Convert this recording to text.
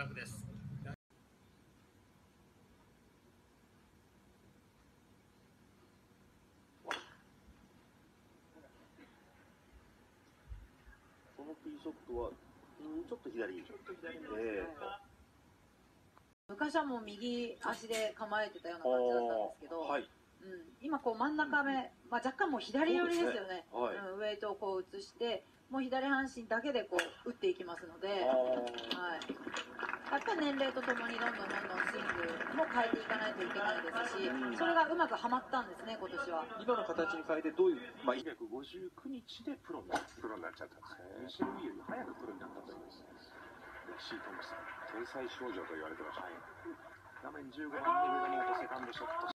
楽です。 このティーショットは、ちょっと左。 昔はもう右足で構えてたような感じだったんですけど、はい、今こう真ん中目、若干もう左寄りですよね。はい、ウェイトをこう移して、もう左半身だけでこう打っていきますので、はい、やっぱり年齢とともにどんどんスイングも変えていかないといけないですし、それがうまくはまったんですね、今年は。 今の形に変えてどういう、 359日でプロになっちゃったんですね。ミシェル・ウィーより早くプロになったというレシー・トンプソン、天才少女と言われてました。画面15番に上田美穂セカンドショット。